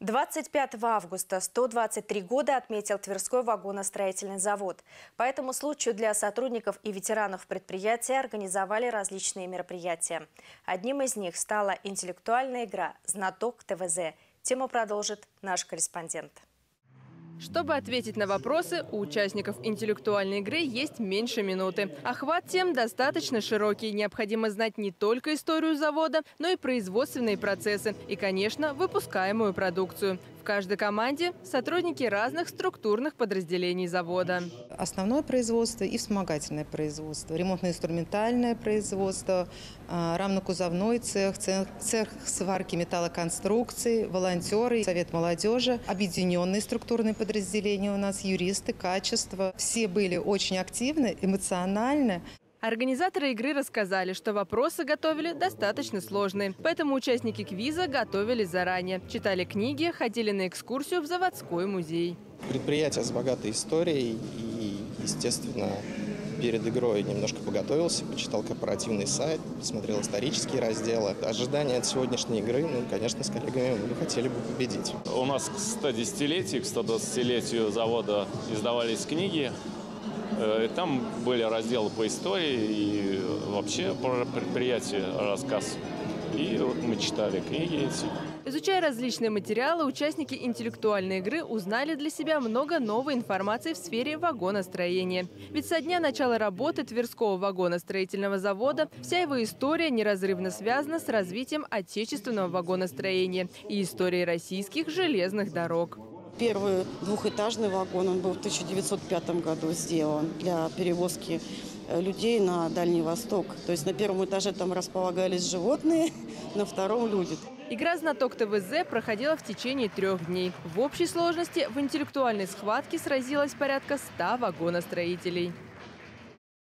25 августа 123 года отметил Тверской вагоностроительный завод. По этому случаю для сотрудников и ветеранов предприятия организовали различные мероприятия. Одним из них стала интеллектуальная игра «Знаток ТВЗ». Тему продолжит наш корреспондент. Чтобы ответить на вопросы, у участников интеллектуальной игры есть меньше минуты. Охват тем достаточно широкий. Необходимо знать не только историю завода, но и производственные процессы и, конечно, выпускаемую продукцию. В каждой команде сотрудники разных структурных подразделений завода. Основное производство и вспомогательное производство, ремонтно-инструментальное производство, рамно-кузовной цех, цех сварки металлоконструкций, волонтеры, совет молодежи, объединенные структурные подразделения у нас, юристы, качество. Все были очень активны, эмоциональны. Организаторы игры рассказали, что вопросы готовили достаточно сложные. Поэтому участники квиза готовились заранее. Читали книги, ходили на экскурсию в заводской музей. Предприятие с богатой историей и, естественно, перед игрой немножко подготовился, почитал корпоративный сайт, посмотрел исторические разделы. Ожидания от сегодняшней игры, конечно, с коллегами мы хотели бы победить. У нас к 110-летию, к 120-летию завода издавались книги. Там были разделы по истории и вообще про предприятие рассказ. И вот мы читали книги эти. Изучая различные материалы, участники интеллектуальной игры узнали для себя много новой информации в сфере вагоностроения. Ведь со дня начала работы Тверского вагоностроительного завода вся его история неразрывно связана с развитием отечественного вагоностроения и историей российских железных дорог. Первый двухэтажный вагон, он был в 1905 году сделан для перевозки людей на Дальний Восток. То есть на первом этаже там располагались животные, на втором – люди. Игра «Знаток ТВЗ» проходила в течение 3 дней. В общей сложности в интеллектуальной схватке сразилось порядка 100 вагоностроителей.